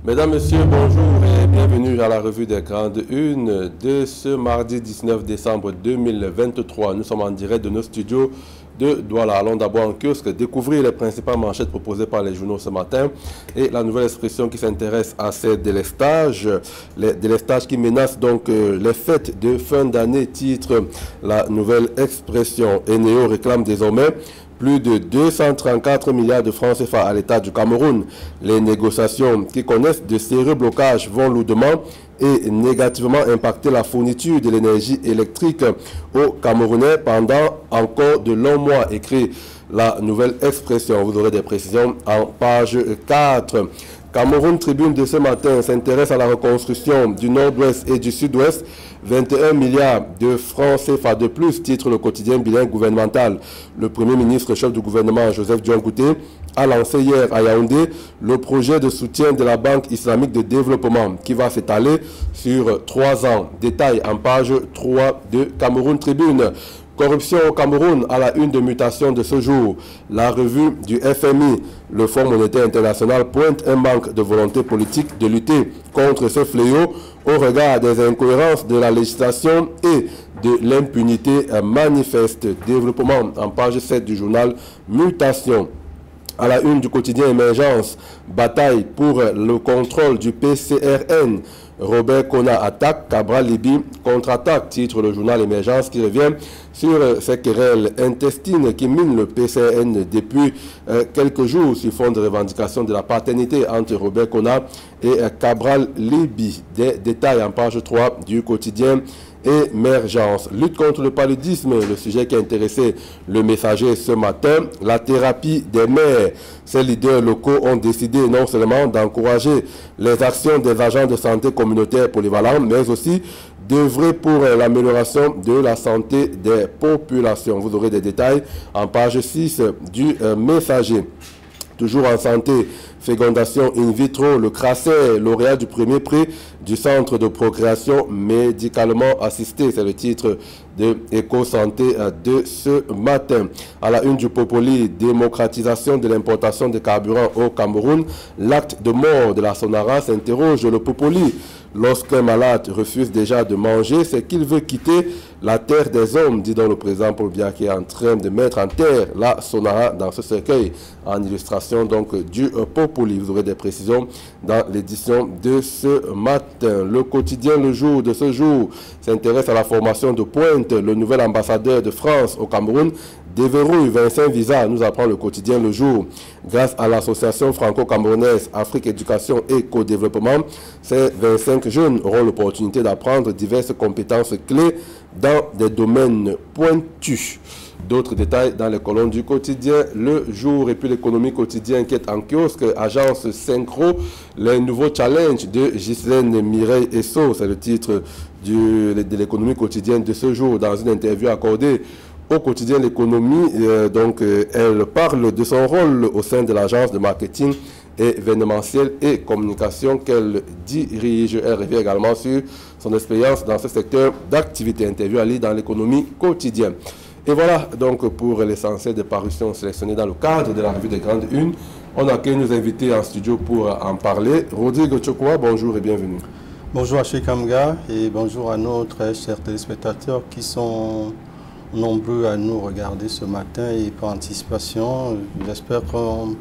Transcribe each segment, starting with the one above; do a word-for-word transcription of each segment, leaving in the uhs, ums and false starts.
Mesdames, Messieurs, bonjour et bienvenue à la revue des grandes unes de ce mardi dix-neuf décembre deux mille vingt-trois. Nous sommes en direct de nos studios de Douala. Allons d'abord en kiosque découvrir les principales manchettes proposées par les journaux ce matin et la nouvelle expression qui s'intéresse à ces délestages, les délestages qui menacent donc euh, les fêtes de fin d'année, titre la nouvelle expression. Eneo réclame désormais plus de deux cent trente-quatre milliards de francs C F A à l'État du Cameroun. Les négociations qui connaissent de sérieux blocages vont lourdement et négativement impacter la fourniture de l'énergie électrique aux Camerounais pendant encore de longs mois, écrit la nouvelle expression. Vous aurez des précisions en page quatre. Cameroun Tribune de ce matin s'intéresse à la reconstruction du nord-ouest et du sud-ouest. vingt et un milliards de francs C F A de plus, titre le quotidien bilingue gouvernemental. Le Premier ministre, chef du gouvernement, Joseph Dion-Ngouté, a lancé hier à Yaoundé le projet de soutien de la Banque islamique de développement qui va s'étaler sur trois ans. Détail en page trois de Cameroun Tribune. Corruption au Cameroun à la une de mutation de ce jour. La revue du F M I, le Fonds monétaire international, pointe un manque de volonté politique de lutter contre ce fléau au regard des incohérences de la législation et de l'impunité manifeste. Développement en page sept du journal Mutation. À la une du quotidien Émergence, bataille pour le contrôle du P C R N. Robert Kona attaque, Cabral Libye contre-attaque, titre le journal Émergence qui revient sur ces querelles intestines qui minent le P C R N depuis euh, quelques jours sur fond de revendication de la paternité entre Robert Kona et euh, Cabral Libye. Des détails en page trois du quotidien Émergence. Lutte contre le paludisme, le sujet qui a intéressé le Messager ce matin. La thérapie des mères. Ces leaders locaux ont décidé non seulement d'encourager les actions des agents de santé communautaires polyvalents, mais aussi d'œuvrer pour l'amélioration de la santé des populations. Vous aurez des détails en page six du euh, Messager. Toujours en santé, fécondation in vitro, le Crasset, lauréat du premier prix du Centre de procréation médicalement assistée. C'est le titre de Éco-Santé de ce matin. À la une du Popoli, démocratisation de l'importation de carburant au Cameroun. L'acte de mort de la Sonara s'interroge le Popoli. Lorsqu'un malade refuse déjà de manger, c'est qu'il veut quitter la terre des hommes, dit donc le président Paul Biya, qui est en train de mettre en terre la Sonara dans ce cercueil, en illustration donc du Popoli. Vous aurez des précisions dans l'édition de ce matin. Le quotidien Le Jour de ce jour s'intéresse à la formation de Pointe. Le nouvel ambassadeur de France au Cameroun déverrouille Vincent Visa, nous apprend le quotidien Le Jour. Grâce à l'association franco-camerounaise Afrique Éducation et Co-Développement, ces vingt-cinq jeunes auront l'opportunité d'apprendre diverses compétences clés dans des domaines pointus. D'autres détails dans les colonnes du quotidien Le Jour. Et puis l'économie quotidienne qui est en kiosque, agence Synchro, les nouveaux challenges de Ghislaine Mireille Esso. C'est le titre du, de l'économie quotidienne de ce jour. Dans une interview accordée au quotidien L'économie, euh, donc euh, elle parle de son rôle au sein de l'agence de marketing événementiel et communication qu'elle dirige. Elle revient également sur son expérience dans ce secteur d'activité. Interview à lire dans l'économie quotidienne. Et voilà donc pour l'essentiel des parutions sélectionnées dans le cadre de la revue des grandes unes. On accueille nos invités en studio pour en parler. Rodrigue Chokwa, bonjour et bienvenue. Bonjour à Chekamga et bonjour à nos très chers téléspectateurs qui sont nombreux à nous regarder ce matin et par anticipation. J'espère qu'il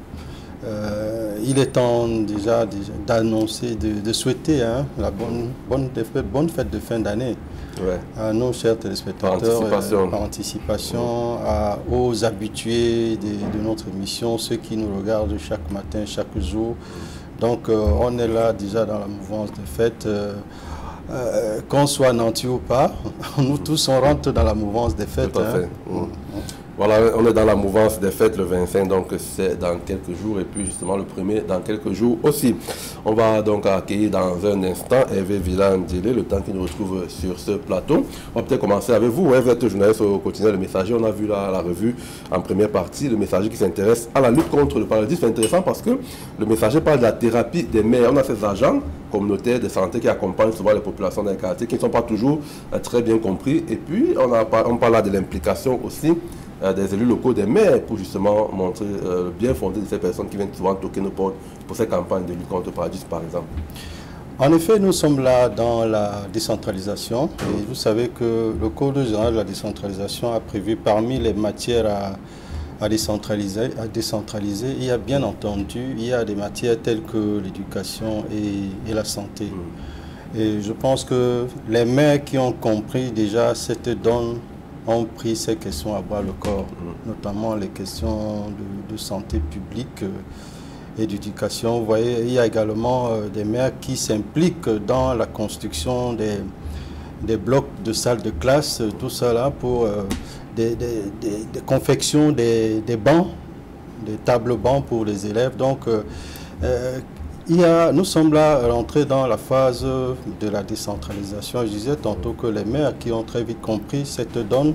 euh, est temps déjà, déjà d'annoncer, de, de souhaiter hein, la bonne, bonne, bonne fête de fin d'année. Ouais. À nos chers téléspectateurs, par anticipation, euh, par anticipation à, aux habitués de, de notre émission, ceux qui nous regardent chaque matin, chaque jour. Donc euh, on est là déjà dans la mouvance de fête. Euh, euh, qu'on soit nanti ou pas, nous tous on rentre dans la mouvance des fêtes. Tout à fait. Hein. Mmh. Voilà, on est dans la mouvance des fêtes le vingt-cinq, donc c'est dans quelques jours, et puis justement le premier dans quelques jours aussi. On va donc accueillir dans un instant Hervé Villandilé, le temps qu'il nous retrouve sur ce plateau. On va peut-être commencer avec vous, vous êtes journaliste au quotidien Le Messager. On a vu la, la revue en première partie, Le Messager qui s'intéresse à la lutte contre le paludisme. C'est intéressant parce que Le Messager parle de la thérapie des mères. On a ces agents communautaires de santé qui accompagnent souvent les populations d'un quartier qui ne sont pas toujours euh, très bien compris. Et puis on, a, on parle là de l'implication aussi euh, des élus locaux, des maires, pour justement montrer euh, le bien fondé de ces personnes qui viennent souvent toquer nos portes pour ces campagnes de lutte contre le paludisme, par exemple? En effet, nous sommes là dans la décentralisation. Et vous savez que le Code général de la décentralisation a prévu parmi les matières à, à, décentraliser, à décentraliser, il y a bien entendu, il y a des matières telles que l'éducation et, et la santé. Mmh. Et je pense que les maires qui ont compris déjà cette donne ont pris ces questions à bras le corps, mmh. notamment les questions de, de santé publique et d'éducation. Vous voyez, il y a également euh, des maires qui s'impliquent dans la construction des, des blocs de salles de classe, tout ça là, pour euh, des, des, des, des confections des, des bancs, des tables bancs pour les élèves. Donc, euh, euh, il y a, nous sommes là rentrés dans la phase de la décentralisation. Je disais tantôt que les maires qui ont très vite compris cette donne,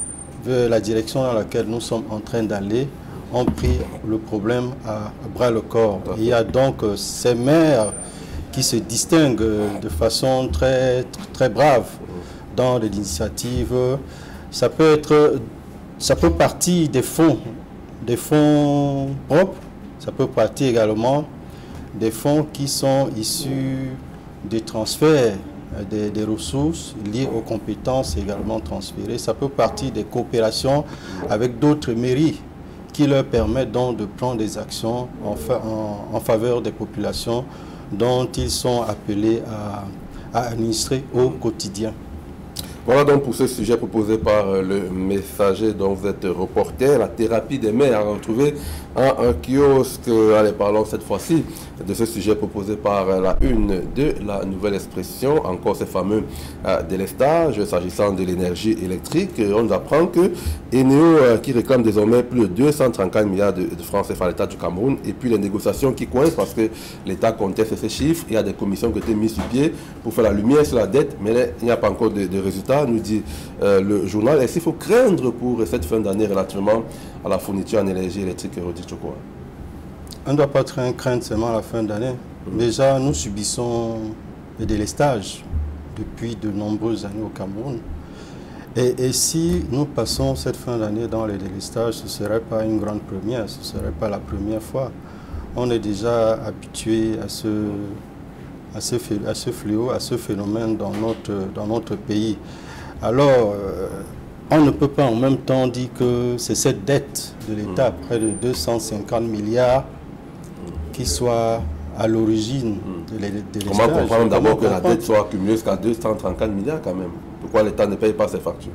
la direction dans laquelle nous sommes en train d'aller, ont pris le problème à bras le corps. Il y a donc euh, ces maires qui se distinguent de façon très, très brave dans l'initiative. Ça peut être, ça peut partir des fonds, des fonds propres, ça peut partir également des fonds qui sont issus des transferts des, des ressources liées aux compétences également transférées. Ça peut partir des coopérations avec d'autres mairies qui leur permettent donc de prendre des actions en, fa en, en faveur des populations dont ils sont appelés à, à administrer au quotidien. Voilà donc pour ce sujet proposé par le messager dont vous êtes reporter, la thérapie des maires, à retrouver en un kiosque. Allez, parlons cette fois-ci de ce sujet proposé par la une de la Nouvelle Expression, encore ces fameux euh, délestages s'agissant de l'énergie électrique. On nous apprend que Eneo, euh, qui réclame désormais plus de deux cent trente-quatre milliards de, de francs C F A à l'État du Cameroun, et puis les négociations qui coincent parce que l'État conteste ces chiffres. Il y a des commissions qui ont été mises sur pied pour faire la lumière sur la dette, mais là, il n'y a pas encore de, de résultats, nous dit euh, le journal. Est-ce qu'il faut craindre pour cette fin d'année relativement à la fourniture en énergie électrique, Rodi Chokoa? On ne doit pas craindre seulement la fin d'année. Mmh. Déjà, nous subissons des délestages depuis de nombreuses années au Cameroun. Et, et si nous passons cette fin d'année dans les délestages, ce ne serait pas une grande première, ce ne serait pas la première fois. On est déjà habitué à ce, à ce, à ce fléau, à ce phénomène dans notre, dans notre pays. Alors, euh, on ne peut pas en même temps dire que c'est cette dette de l'État, mmh. près de deux cent cinquante milliards, qui soit à l'origine mmh. de l'État. Comment comprendre d'abord que la dette soit accumulée jusqu'à deux cent trente-quatre milliards quand même? Pourquoi l'État ne paye pas ses factures?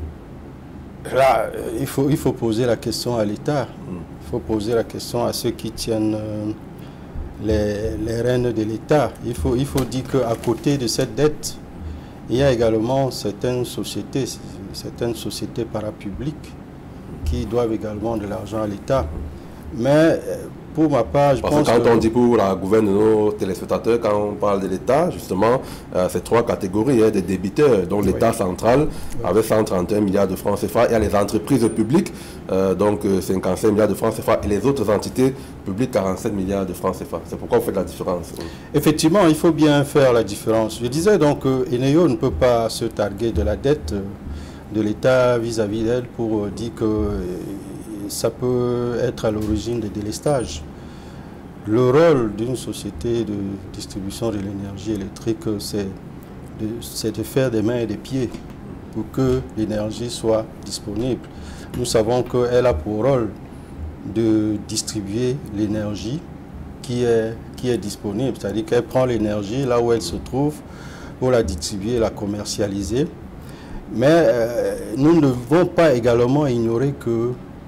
Là, il faut, il faut poser la question à l'État. Mmh. Il faut poser la question à ceux qui tiennent euh, les, les rênes de l'État. Il faut, il faut dire qu'à côté de cette dette, il y a également certaines sociétés, certaines sociétés parapubliques qui doivent également de l'argent à l'État. Mais pour ma part, je Parce pense que quand que... on dit pour la gouverne de nos téléspectateurs, quand on parle de l'État, justement, euh, c'est trois catégories hein, des débiteurs. Donc l'État oui. central, oui. avec cent trente et un milliards de francs C F A, il y a les entreprises publiques, euh, donc euh, cinquante-cinq milliards de francs C F A, et les autres entités publiques, quarante-sept milliards de francs C F A. C'est pourquoi vous faites la différence. Oui. Effectivement, il faut bien faire la différence. Je disais donc que Eneo ne peut pas se targuer de la dette de l'État vis-à-vis d'elle pour dire que ça peut être à l'origine des délestages. Le rôle d'une société de distribution de l'énergie électrique, c'est de, de faire des mains et des pieds pour que l'énergie soit disponible. Nous savons qu'elle a pour rôle de distribuer l'énergie qui est, qui est disponible, c'est-à-dire qu'elle prend l'énergie là où elle se trouve pour la distribuer, la commercialiser. Mais euh, nous ne devons pas également ignorer que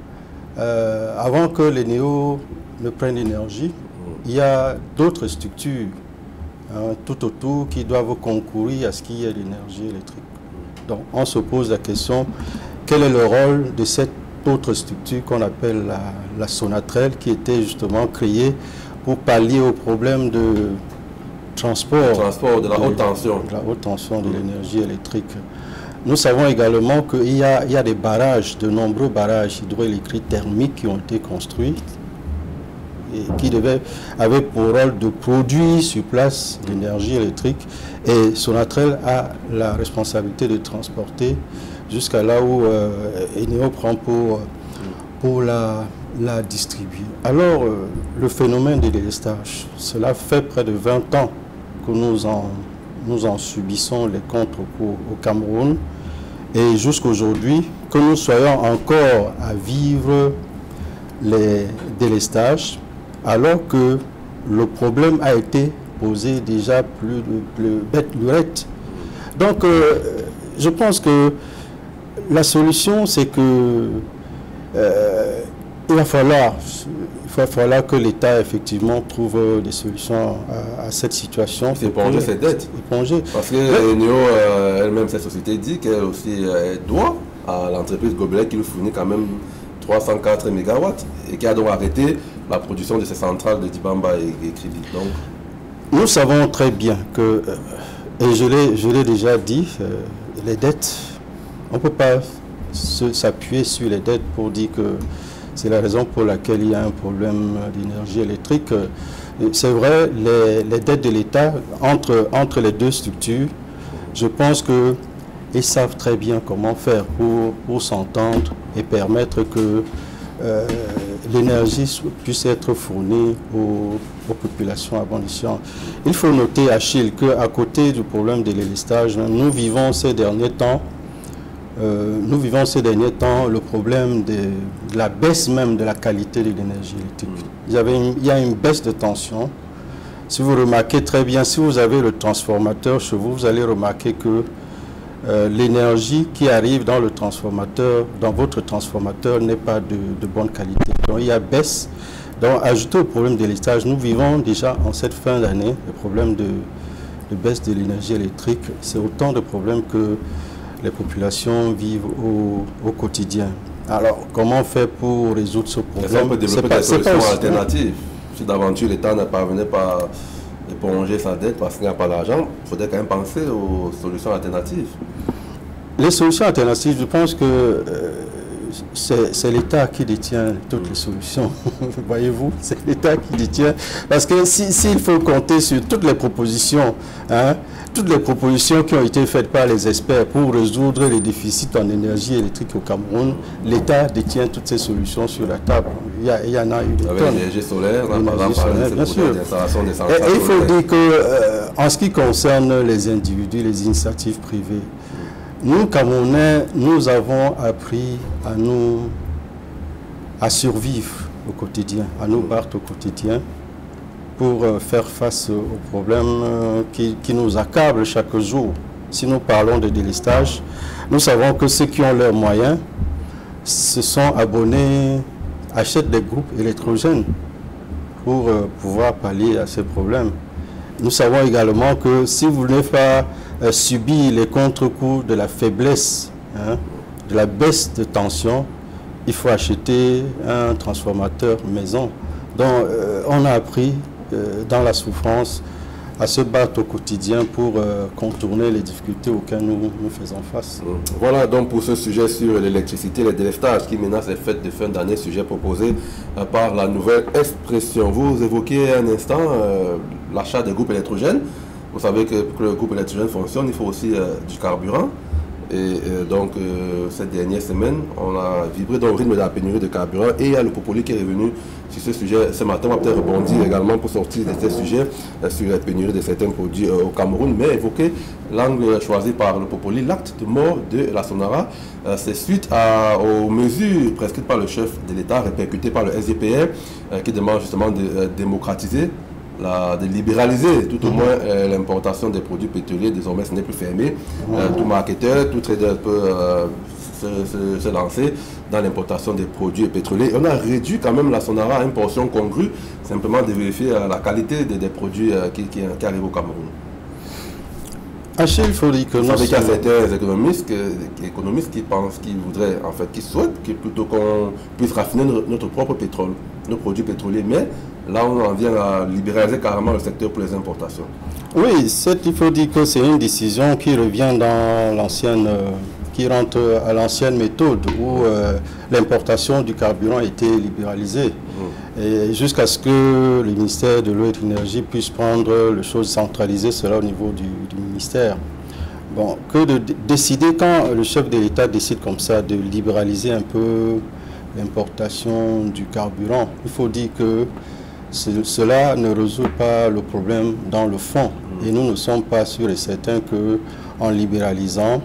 Euh, avant que les néos ne prennent l'énergie, il y a d'autres structures hein, tout autour qui doivent concourir à ce qu'il y ait l'énergie électrique. Donc on se pose la question, quel est le rôle de cette autre structure qu'on appelle la, la Sonatrel, qui était justement créée pour pallier au problème de transport, transport de la haute tension, de la haute tension de l'énergie électrique. Nous savons également qu'il y a, il y a des barrages, de nombreux barrages hydroélectriques thermiques qui ont été construits et qui devaient, avaient pour rôle de produire sur place l'énergie électrique. Et Sonatrel a la responsabilité de transporter jusqu'à là où euh, Eneo prend pour, pour la, la distribuer. Alors, euh, le phénomène de délestage, cela fait près de vingt ans que nous en, nous en subissons les contre-coups au Cameroun. Et jusqu'aujourd'hui, que nous soyons encore à vivre les délestages, alors que le problème a été posé déjà plus de bête lurette. Donc, euh, je pense que la solution, c'est que euh, il va falloir, il va falloir que l'État effectivement trouve des solutions à, à cette situation. C'est éponger ses dettes. Éponger. Parce que Néo, euh, elle-même, cette société dit qu'elle aussi euh, doit à l'entreprise Gobelec qui lui fournit quand même trois cent quatre mégawatts et qui a donc arrêté la production de ces centrales de Dibamba et, et Kridi. Donc, nous savons très bien que, et je l'ai déjà dit, euh, les dettes, on ne peut pas s'appuyer sur les dettes pour dire que c'est la raison pour laquelle il y a un problème d'énergie électrique. C'est vrai, les, les dettes de l'État entre, entre les deux structures, je pense qu'ils savent très bien comment faire pour, pour s'entendre et permettre que euh, l'énergie puisse être fournie aux, aux populations à bon escient. Il faut noter, Achille, qu'à côté du problème de l'élestage, nous vivons ces derniers temps Euh, nous vivons ces derniers temps le problème de, de la baisse même de la qualité de l'énergie électrique. Il y, avait une, il y a une baisse de tension. Si vous remarquez très bien, si vous avez le transformateur chez vous, vous allez remarquer que euh, l'énergie qui arrive dans le transformateur, dans votre transformateur, n'est pas de, de bonne qualité. Donc il y a baisse. Donc ajouté au problème de l'élestage, nous vivons déjà en cette fin d'année le problème de, de baisse de l'énergie électrique. C'est autant de problèmes que les populations vivent au, au quotidien. Alors, comment faire pour résoudre ce problème? Est-ce qu'on peut développer des solutions alternatives? Si d'aventure l'État ne parvenait pas à éponger sa dette parce qu'il n'y a pas d'argent, il faudrait quand même penser aux solutions alternatives. Les solutions alternatives, je pense que euh, c'est l'État qui détient toutes les solutions. Voyez-vous, c'est l'État qui détient. Parce que s'il si, faut compter sur toutes les propositions, hein, toutes les propositions qui ont été faites par les experts pour résoudre les déficits en énergie électrique au Cameroun, l'État détient toutes ces solutions sur la table. Il y, a, il y en a eu des Avec l'énergie solaire, on a parlé de bien sûr. D'installation des centrales. Et, et il faut dire que, euh, en ce qui concerne les individus, les initiatives privées, nous, Camerounais, nous avons appris à nous à survivre au quotidien, à nous battre au quotidien pour euh, faire face aux problèmes euh, qui, qui nous accablent chaque jour. Si nous parlons de délestage, nous savons que ceux qui ont leurs moyens se sont abonnés, achètent des groupes électrogènes pour euh, pouvoir pallier à ces problèmes. Nous savons également que si vous n'avez pas euh, subi les contre-coups de la faiblesse, hein, de la baisse de tension, il faut acheter un transformateur maison. Donc euh, on a appris euh, dans la souffrance à se battre au quotidien pour euh, contourner les difficultés auxquelles nous, nous faisons face. Voilà donc pour ce sujet sur l'électricité, les délestages qui menacent les fêtes de fin d'année, sujet proposé euh, par la Nouvelle Expression. Vous évoquez un instant euh, l'achat des groupes électrogènes. Vous savez que pour que le groupe électrogène fonctionne, il faut aussi euh, du carburant. Et euh, donc, euh, cette dernière semaine, on a vibré dans le rythme de la pénurie de carburant. Et il y a le Popoli qui est revenu sur ce sujet ce matin. On va peut-être rebondir également pour sortir de ce sujet euh, sur la pénurie de certains produits euh, au Cameroun. Mais évoquer l'angle choisi par le Popoli, l'acte de mort de la Sonara, euh, c'est suite à, aux mesures prescrites par le chef de l'État, répercutées par le S D P R, euh, qui demande justement de euh, démocratiser, La, de libéraliser tout au moins euh, l'importation des produits pétroliers. Désormais ce n'est plus fermé. Euh, tout marketeur, tout trader peut euh, se, se, se lancer dans l'importation des produits pétroliers. Et on a réduit quand même la Sonara à une portion congrue, simplement de vérifier euh, la qualité des, des produits euh, qui, qui, qui arrivent au Cameroun. Achille, il faut dire que vous savez qu'il y a certains économistes, que, économistes qui pensent, qui voudraient, en fait, qui souhaitent que plutôt qu'on puisse raffiner notre, notre propre pétrole, nos produits pétroliers, mais là on en vient à libéraliser carrément le secteur pour les importations. Oui, il faut dire que c'est une décision qui revient dans l'ancienne, euh, qui rentre à l'ancienne méthode où euh, l'importation du carburant a été libéralisée. Mmh. Et jusqu'à ce que le ministère de l'eau et de l'énergie puisse prendre les choses centralisées, cela au niveau du, du ministère. Bon, que de décider, quand le chef de l'État décide comme ça de libéraliser un peu l'importation du carburant. Il faut dire que ce, cela ne résout pas le problème dans le fond. Et nous ne sommes pas sûrs et certains qu'en libéralisant,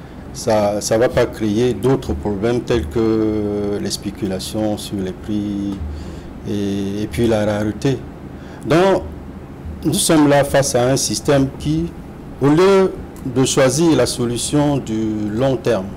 ça ne va pas créer d'autres problèmes tels que les spéculations sur les prix et, et puis la rareté. Donc, nous sommes là face à un système qui, au lieu de choisir la solution du long terme,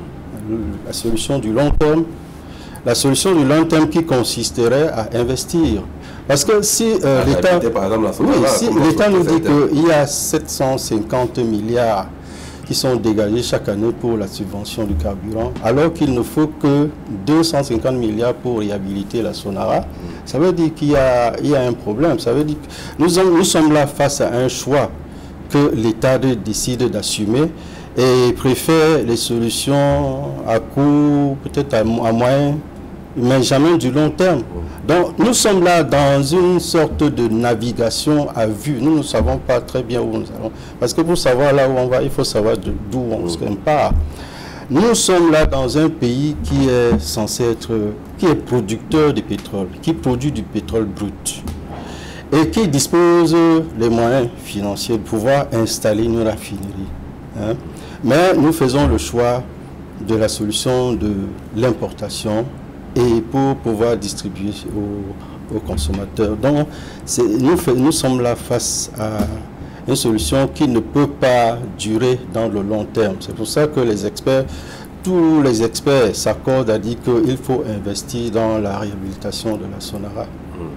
la solution du long terme, la solution du long terme qui consisterait à investir. Parce que si euh, l'État oui, si l'État nous dit qu'il y a sept cent cinquante milliards qui sont dégagés chaque année pour la subvention du carburant, alors qu'il ne faut que deux cent cinquante milliards pour réhabiliter la Sonara, ça veut dire qu'il y a, il y a un problème. Ça veut dire que nous, nous sommes là face à un choix que l'État décide d'assumer et préfère les solutions à court, peut-être à, à moyen, mais jamais du long terme. Donc nous sommes là dans une sorte de navigation à vue. Nous ne savons pas très bien où nous allons. Parce que pour savoir là où on va, il faut savoir d'où on se part. Nous sommes là dans un pays qui est censé être, qui est producteur de pétrole, qui produit du pétrole brut et qui dispose des moyens financiers de pouvoir installer une raffinerie. Hein? Mais nous faisons le choix de la solution de l'importation et pour pouvoir distribuer aux, aux consommateurs. Donc, nous, nous sommes là face à une solution qui ne peut pas durer dans le long terme. C'est pour ça que les experts, tous les experts s'accordent à dire qu'il faut investir dans la réhabilitation de la Sonara.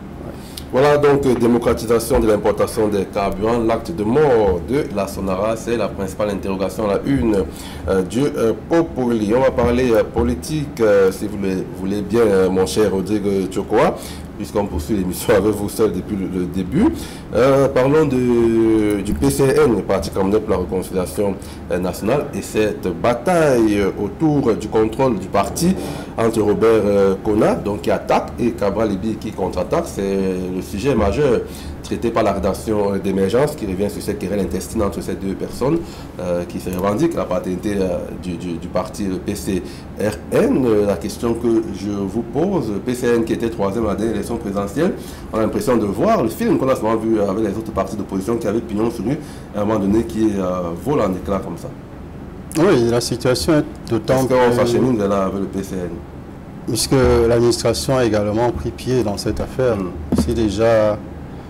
Voilà donc démocratisation de l'importation des carburants, l'acte de mort de la Sonara, c'est la principale interrogation à la une euh, du euh, Populi. On va parler euh, politique, euh, si vous le voulez bien, euh, mon cher Rodrigue Tchokoa, puisqu'on poursuit l'émission avec vous seul depuis le, le début. Euh, parlons de, du P C N, le Parti camerounais pour la réconciliation euh, nationale, et cette bataille euh, autour du contrôle du parti entre Robert euh, Kona, donc qui attaque, et Cabral Libby qui contre-attaque. C'est le sujet majeur traité par la rédaction d'émergence qui revient sur cette querelle intestine entre ces deux personnes euh, qui se revendiquent la paternité euh, du, du, du parti P C R N. Euh, la question que je vous pose, le P C R N qui était troisième à la dernière élection présidentielle, on a l'impression de voir le film qu'on a souvent vu avec les autres partis d'opposition qui avaient pignon sur lui à un moment donné qui euh, vole en éclat comme ça. Oui, la situation est d'autant plus... Est-ce qu'on s'achemine là avec le P C R N? Puisque l'administration a également pris pied dans cette affaire. Mm. C'est déjà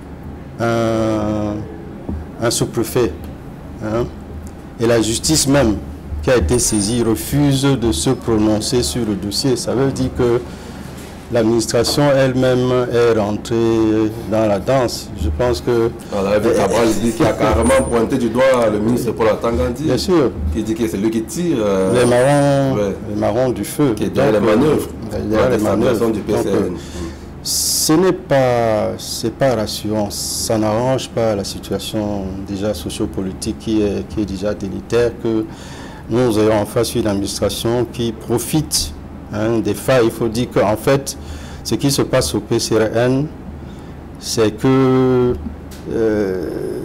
un, un sous-préfet hein, et la justice même qui a été saisie refuse de se prononcer sur le dossier. Ça veut dire que l'administration elle-même est rentrée dans la danse. Je pense que... Alors, avec Cabral dit qu'il a carrément pointé du doigt le ministre Paul Atangandi. Bien sûr. Qui dit que c'est lui qui tire... Euh, les, marrons, ouais. les marrons du feu. Qui est derrière les manœuvres. Derrière les manœuvres. Du P C N. Donc, ce n'est pas, c'est pas rassurant. Ça n'arrange pas la situation déjà sociopolitique qui est, qui est déjà délétère, que nous ayons en face une administration qui profite hein, des failles. Il faut dire qu'en fait, ce qui se passe au P C R N, c'est que euh,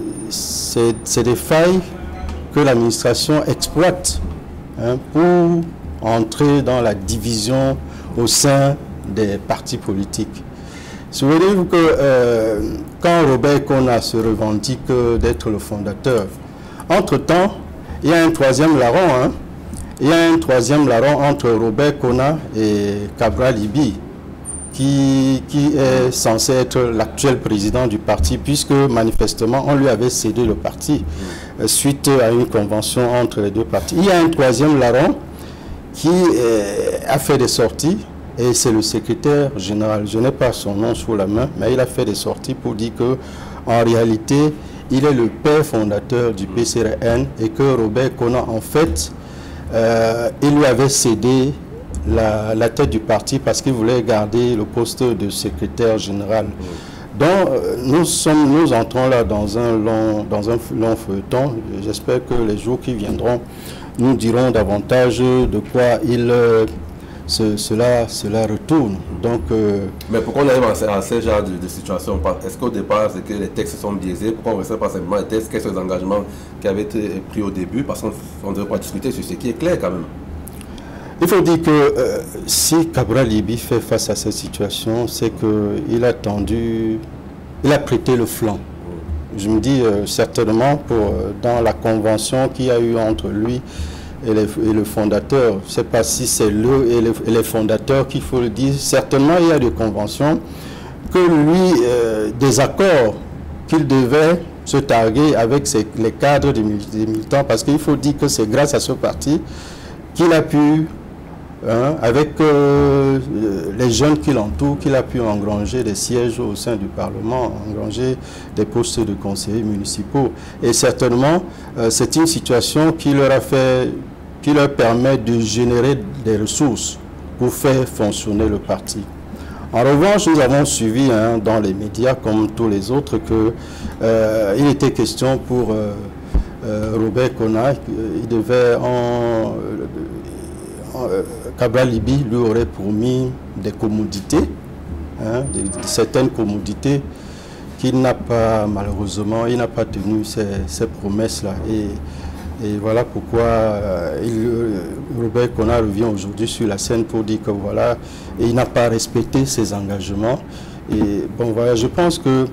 c'est des failles que l'administration exploite hein, pour entrer dans la division au sein des partis politiques. Souvenez-vous que euh, quand Robert Kona se revendique d'être le fondateur, entre-temps, il y a un troisième larron. Hein, il y a un troisième larron entre Robert Kona et Cabral Libby, qui, qui est censé être l'actuel président du parti, puisque manifestement, on lui avait cédé le parti euh, suite à une convention entre les deux partis. Il y a un troisième larron qui euh, a fait des sorties, et c'est le secrétaire général, je n'ai pas son nom sous la main, mais il a fait des sorties pour dire que en réalité, il est le père fondateur du P C R N et que Robert Kona, en fait, euh, il lui avait cédé la, la tête du parti parce qu'il voulait garder le poste de secrétaire général. Donc, nous, sommes, nous entrons là dans un long, dans un long feuilleton. J'espère que les jours qui viendront nous diront davantage de quoi il... Euh, Ce, cela, cela retourne. Donc, euh, mais pourquoi on arrive à, à ce genre de, de situation? Est-ce qu'au départ, c'est que les textes sont biaisés? Pourquoi on ne recevait pas simplement les textes? Quels sont les engagements qui avaient été pris au début? Parce qu'on ne devrait pas discuter sur ce qui est clair quand même. Il faut dire que euh, si Cabral Libye fait face à cette situation, c'est qu'il a tendu, il a prêté le flanc. Je me dis euh, certainement pour, euh, dans la convention qu'il y a eu entre lui et, les, et le fondateur, je ne sais pas si c'est le et, le, et les fondateurs qu'il faut le dire, certainement il y a des conventions que lui, euh, des accords qu'il devait se targuer avec ses, les cadres des militants, parce qu'il faut dire que c'est grâce à ce parti qu'il a pu, hein, avec euh, les jeunes qui l'entourent, qu'il a pu engranger des sièges au sein du Parlement, engranger des postes de conseillers municipaux. Et certainement, euh, c'est une situation qui leur a fait, qui leur permet de générer des ressources pour faire fonctionner le parti. En revanche, nous avons suivi hein, dans les médias, comme tous les autres, qu'il euh, était question pour euh, euh, Robert Kona, il devait en... Euh, Cabral Libye lui aurait promis des commodités, hein, de, de certaines commodités qu'il n'a pas, malheureusement, il n'a pas tenu ces, ces promesses-là. Et, et voilà pourquoi euh, il, Robert Kona revient aujourd'hui sur la scène pour dire que voilà, et il n'a pas respecté ses engagements. Et bon voilà, je pense que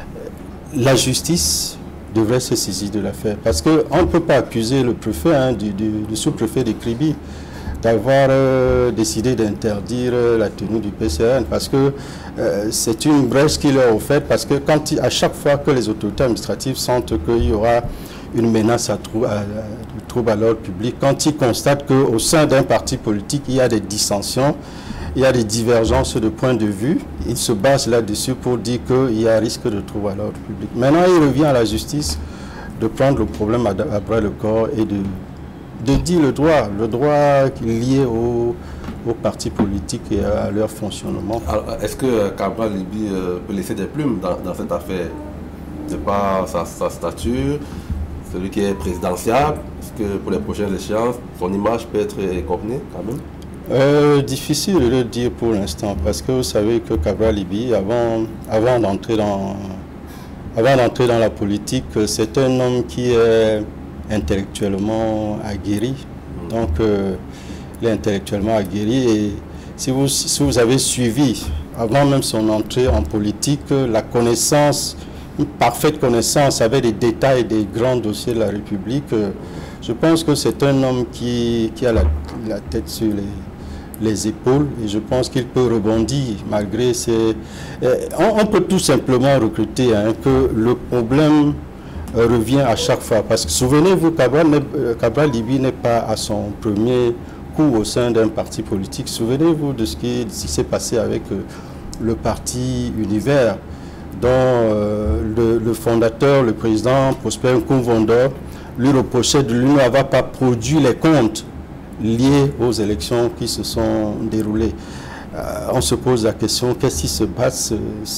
la justice devrait se saisir de l'affaire. Parce qu'on ne peut pas accuser le préfet, hein, du, du, du sous-préfet de Kribi, d'avoir euh, décidé d'interdire euh, la tenue du P C N, parce que euh, c'est une brèche qu'il leur a offerte, parce que quand il, à chaque fois que les autorités administratives sentent qu'il y aura une menace à, trou, à, à, de trouble à l'ordre public, quand ils constatent qu'au sein d'un parti politique, il y a des dissensions, il y a des divergences de points de vue, ils se basent là-dessus pour dire qu'il y a risque de trouble à l'ordre public. Maintenant, il revient à la justice de prendre le problème à, à bras le corps et de de dire le droit, le droit lié aux, aux partis politiques et à leur fonctionnement. Est-ce que Cabral Libye euh, peut laisser des plumes dans, dans cette affaire? De par sa, sa stature, celui qui est présidentiable, est-ce que pour les prochaines échéances, son image peut être écornée quand même? euh, Difficile de le dire pour l'instant, parce que vous savez que Cabral Libye, avant, avant d'entrer dans, avant d'entrer dans la politique, c'est un homme qui est intellectuellement aguerri, donc euh, il est intellectuellement aguerri, et si vous, si vous avez suivi, avant même son entrée en politique, la connaissance, une parfaite connaissance avec les détails des grands dossiers de la République, euh, je pense que c'est un homme qui, qui a la, la tête sur les, les épaules, et je pense qu'il peut rebondir malgré ses... Euh, on, on peut tout simplement recruter hein, que le problème revient à chaque fois. Parce que souvenez-vous, Cabral, Cabral Libye n'est pas à son premier coup au sein d'un parti politique. Souvenez-vous de ce qui, qui s'est passé avec euh, le parti Univers, dont euh, le, le fondateur, le président Prosper Nkoumvondor, lui reprochait de lui n'avoir pas produit les comptes liés aux élections qui se sont déroulées. Euh, on se pose la question, qu'est-ce qui se passe?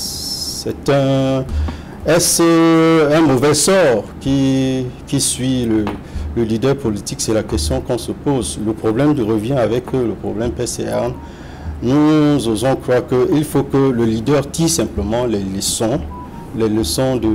C'est un... Est-ce un mauvais sort qui, qui suit le, le leader politique? C'est la question qu'on se pose. Le problème revient avec le problème P C R. Nous osons croire qu'il faut que le leader tire simplement les leçons, les leçons de,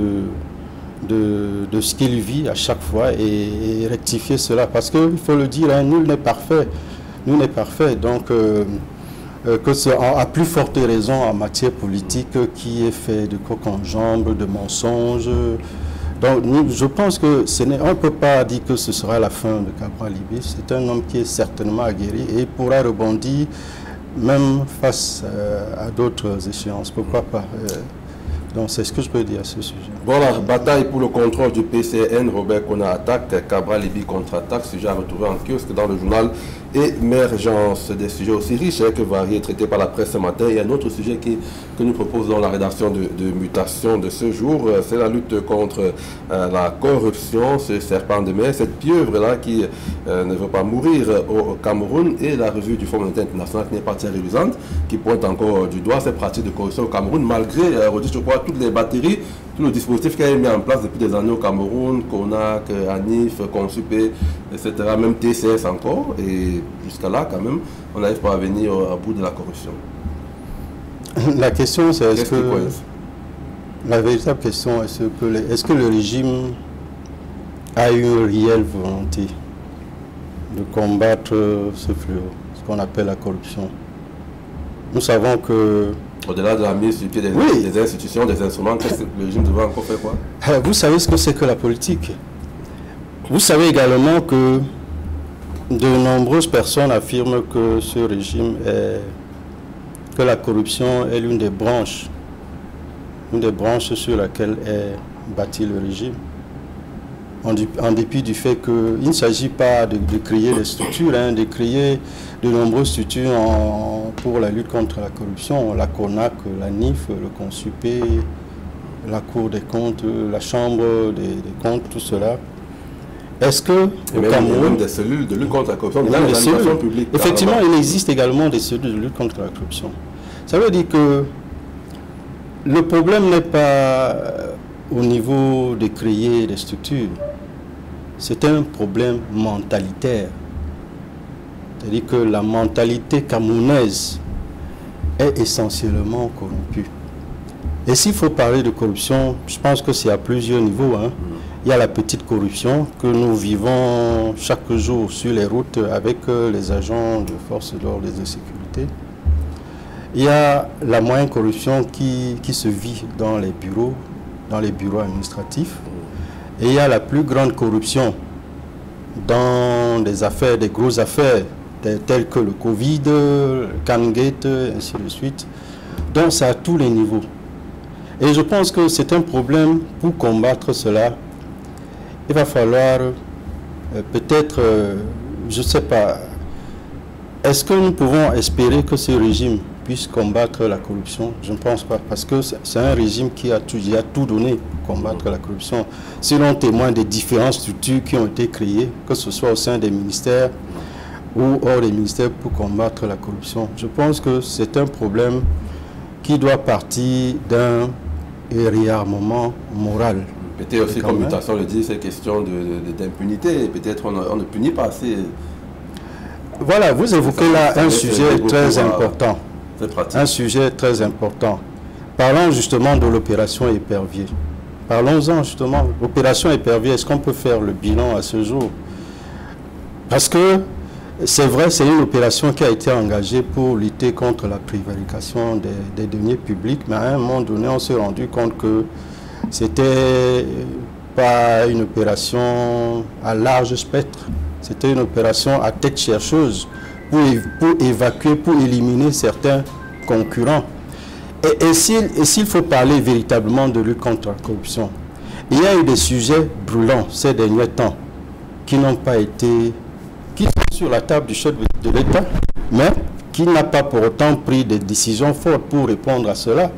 de, de ce qu'il vit à chaque fois et, et rectifier cela. Parce qu'il faut le dire, hein, nul n'est parfait. Nul n'est parfait. Donc, euh, que c'est à plus forte raison en matière politique qui est fait de coq en jambe, de mensonges. Donc nous, je pense que ce n'est, on ne peut pas dire que ce sera la fin de Cabral Libye. C'est un homme qui est certainement aguerri et pourra rebondir même face euh, à d'autres échéances. Pourquoi pas euh, Donc c'est ce que je peux dire à ce sujet. Voilà, bataille pour le contrôle du P C N, Robert Kona attaque, Cabral Libye contre-attaque, sujet à retrouver en kiosque dans le journal Émergence. Des sujets aussi riches hein, que variés traités par la presse ce matin. Il y a un autre sujet qui, que nous proposons dans la rédaction de, de Mutation de ce jour, c'est la lutte contre euh, la corruption, ce serpent de mer, cette pieuvre-là qui euh, ne veut pas mourir au Cameroun, et la revue du Fonds monétaire international qui n'est pas très révisante, qui pointe encore du doigt ces pratiques de corruption au Cameroun, malgré, euh, redit, je crois, toutes les batteries, tout le dispositif qui a été mis en place depuis des années au Cameroun, CONAC, ANIF, Consupé, et cetera, même T C S encore, et jusqu'à là, quand même, on n'arrive pas à venir à bout de la corruption. La question, c'est est-ce Qu'est-ce que... qui La véritable question, est-ce que, les, est-ce que le régime a eu une réelle volonté de combattre ce fléau? qu'on appelle la corruption. Nous savons que... Au-delà de la mise sur pied des, oui. des institutions, des instruments, qu'est-ce que le régime devrait encore faire quoi? Vous savez ce que c'est que la politique. Vous savez également que de nombreuses personnes affirment que ce régime est... que la corruption est l'une des branches, une des branches sur laquelle est bâti le régime. En, en dépit du fait qu'il ne s'agit pas de, de créer des structures, hein, de créer de nombreuses structures en, pour la lutte contre la corruption, la CONAC, la N I F, le CONSUPÉ, la Cour des comptes, la Chambre des, des comptes, tout cela. Est-ce que il y a même, même des cellules de lutte contre la corruption dans l'administration publique? Effectivement, carrément. Il existe également des cellules de lutte contre la corruption. Ça veut dire que le problème n'est pas au niveau de créer des structures. C'est un problème mentalitaire. C'est-à-dire que la mentalité camerounaise est essentiellement corrompue. Et s'il faut parler de corruption, je pense que c'est à plusieurs niveaux. Hein. Il y a la petite corruption que nous vivons chaque jour sur les routes avec les agents de forces d'ordre et de sécurité. Il y a la moyenne corruption qui, qui se vit dans les bureaux, dans les bureaux administratifs. Et il y a la plus grande corruption dans des affaires, des grosses affaires, telles que le Covid, le CanGate, ainsi de suite. Donc c'est à tous les niveaux. Et je pense que c'est un problème. Pour combattre cela, il va falloir euh, peut-être, euh, je ne sais pas, est-ce que nous pouvons espérer que ce régime puisse combattre la corruption? Je ne pense pas, parce que c'est un régime qui a tout, qui a tout donné pour combattre la corruption. Si l'on témoigne des différentes structures qui ont été créées, que ce soit au sein des ministères ou hors des ministères pour combattre la corruption, je pense que c'est un problème qui doit partir d'un réarmement moral. Peut-être aussi, comme Mutation le dit, c'est question d'impunité. Peut-être on, on ne punit pas assez. Voilà, vous évoquez là un sujet très important. Un sujet très important. Parlons justement de l'opération Épervier. Parlons-en justement. L'opération Épervier, est-ce qu'on peut faire le bilan à ce jour? Parce que c'est vrai, c'est une opération qui a été engagée pour lutter contre la prévarication des, des deniers publics, mais à un moment donné, on s'est rendu compte que c'était pas une opération à large spectre. C'était une opération à tête chercheuse pour, pour évacuer, pour éliminer certains concurrents. Et, et s'il faut parler véritablement de lutte contre la corruption, il y a eu des sujets brûlants ces derniers temps qui n'ont pas été, qui sont sur la table du chef de l'État, mais qui n'a pas pour autant pris des décisions fortes pour répondre à cela.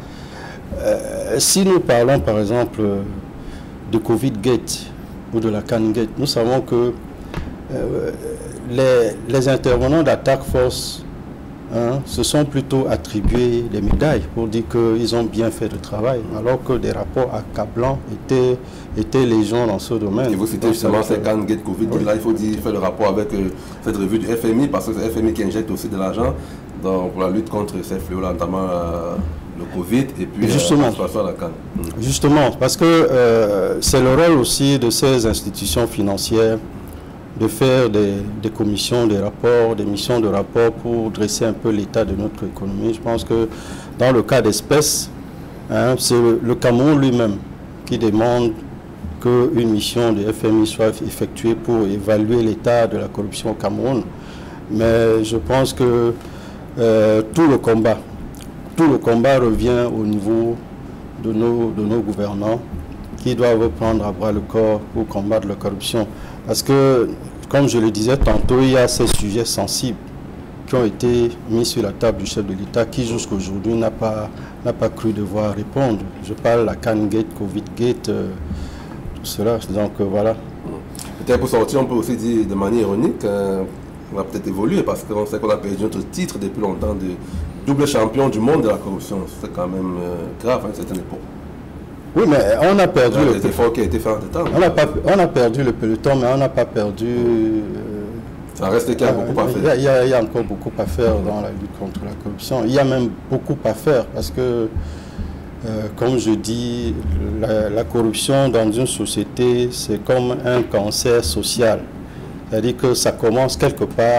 Euh, si nous parlons par exemple de Covid-Gate ou de la CanGate, nous savons que euh, les, les intervenants d'Attaque Force hein, se sont plutôt attribués des médailles pour dire qu'ils ont bien fait le travail, alors que des rapports accablants étaient, étaient légion dans ce domaine. Et vous citez justement ces CanGate Covid, oui. Là il faut dire, faire le rapport avec euh, cette revue du F M I, parce que c'est le F M I qui injecte aussi de l'argent pour la lutte contre ces fléaux-là, notamment euh, le Covid et puis justement, euh, la CAN. Mmh. Justement, parce que euh, c'est le rôle aussi de ces institutions financières de faire des, des commissions, des rapports, des missions de rapport pour dresser un peu l'état de notre économie. Je pense que dans le cas d'espèces, hein, c'est le, le Cameroun lui-même qui demande qu'une mission de F M I soit effectuée pour évaluer l'état de la corruption au Cameroun. Mais je pense que euh, tout le combat, tout le combat revient au niveau de nos, de nos gouvernants qui doivent prendre à bras le corps pour combattre la corruption. Parce que, comme je le disais tantôt, il y a ces sujets sensibles qui ont été mis sur la table du chef de l'État qui jusqu'à aujourd'hui n'a pas, n'a pas cru devoir répondre. Je parle de la CanGate, Covid-Gate, euh, tout cela. Donc euh, voilà. Peut-être pour sortir, on peut aussi dire de manière ironique, euh, on a peut-être évolué parce qu'on sait qu'on a perdu notre titre depuis longtemps de double champion du monde de la corruption. C'est quand même euh, grave à une certaine époque. Oui, mais on a perdu le peloton. efforts qui a été fait en temps. On a, pas, on a perdu le peloton, mais on n'a pas perdu... Euh, Ça reste qu'il y a beaucoup à faire. Il y a, il y a encore beaucoup à faire dans la lutte contre la corruption. Il y a même beaucoup à faire parce que, euh, comme je dis, la, la corruption dans une société, c'est comme un cancer social. C'est-à-dire que ça commence quelque part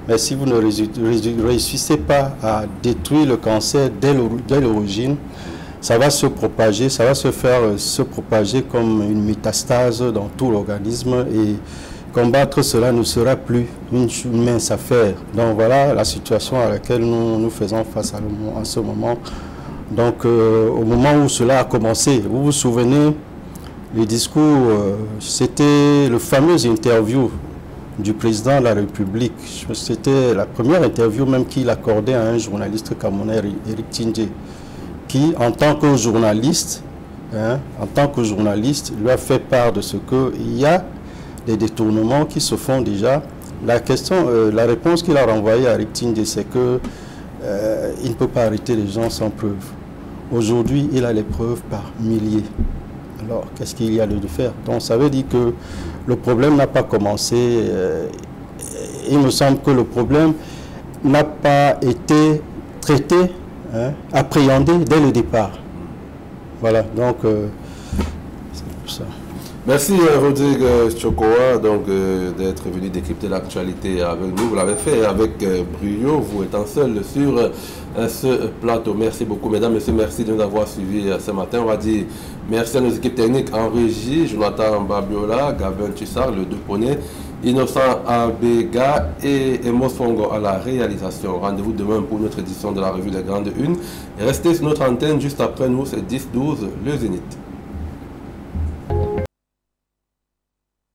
Mais si vous ne réussissez pas à détruire le cancer dès l'origine, ça va se propager, ça va se faire se propager comme une métastase dans tout l'organisme et combattre cela ne sera plus une mince affaire. Donc voilà la situation à laquelle nous, nous faisons face à, le, à ce moment. Donc euh, au moment où cela a commencé, vous vous souvenez, le discours, euh, c'était le fameux interview du président de la République. C'était la première interview même qu'il accordait à un journaliste camerounais, Eric Tindjé, qui, en tant que journaliste, hein, en tant que journaliste, lui a fait part de ce qu'il y a des détournements qui se font déjà. La question, euh, la réponse qu'il a renvoyée à Eric Tindjé, c'est que euh, il ne peut pas arrêter les gens sans preuve. Aujourd'hui, il a les preuves par milliers. Alors, qu'est-ce qu'il y a de faire? Donc, ça veut dire que le problème n'a pas commencé. Euh, il me semble que le problème n'a pas été traité, hein, appréhendé dès le départ. Voilà, donc, euh, c'est pour ça. Merci Rodrigue Chokoa donc euh, d'être venu décrypter l'actualité avec nous. Vous l'avez fait avec euh, brio, vous étant seul sur euh, ce plateau. Merci beaucoup mesdames, messieurs, merci de nous avoir suivis euh, ce matin. On va dire merci à nos équipes techniques en régie, Jonathan Babiola, Gabin Tissar, le deux poneys, Innocent Abega et Emos Fongo à la réalisation. Rendez-vous demain pour notre édition de la revue des Grandes Unes. Et restez sur notre antenne juste après nous, c'est dix douze, le Zénith.